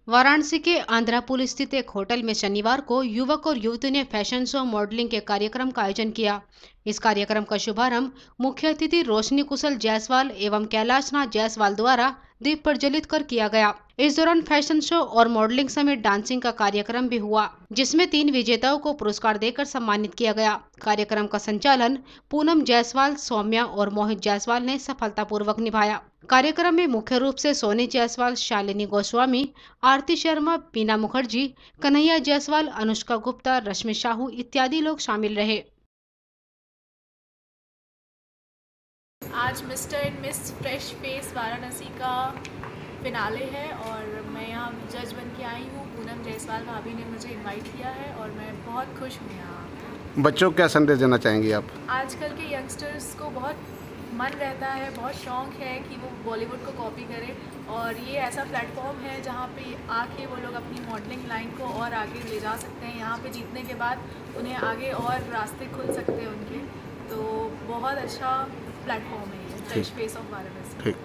वाराणसी के आंध्रापुल स्थित एक होटल में शनिवार को युवक और युवती ने फैशन शो मॉडलिंग के कार्यक्रम का आयोजन किया। इस कार्यक्रम का शुभारंभ मुख्य अतिथि रोशनी कुशल जायसवाल एवं कैलाश नाथ जायसवाल द्वारा दीप प्रज्वलित कर किया गया। इस दौरान फैशन शो और मॉडलिंग समेत डांसिंग का कार्यक्रम भी हुआ, जिसमें 3 विजेताओं को पुरस्कार देकर सम्मानित किया गया। कार्यक्रम का संचालन पूनम जायसवाल, सौम्या और मोहित जायसवाल ने सफलतापूर्वक निभाया। कार्यक्रम में मुख्य रूप से सोनी जायसवाल, शालिनी गोस्वामी, आरती शर्मा, बीना मुखर्जी, कन्हैया जायसवाल, अनुष्का गुप्ता, रश्मि साहू इत्यादि लोग शामिल रहे। आज mister and miss fresh face Varanasi का फिनाले है और मैं यहाँ जज बन के आई हूँ। पूनम जायसवाल भाभी ने मुझे इनवाइट किया है और मैं बहुत खुश हूँ यहाँ। बच्चों को क्या संदेश देना चाहेंगी आप? आजकल के यंगस्टर्स को बहुत मन रहता है, बहुत शौक़ है कि वो बॉलीवुड को कॉपी करें और ये ऐसा प्लेटफॉर्म है जहाँ पे आके वो लोग अपनी मॉडलिंग लाइन को और आगे ले जा सकते हैं। यहाँ पे जीतने के बाद उन्हें आगे और रास्ते खुल सकते हैं उनके, तो बहुत अच्छा प्लेटफॉर्म है ये फ्रेश फेस ऑफ वाराणसी।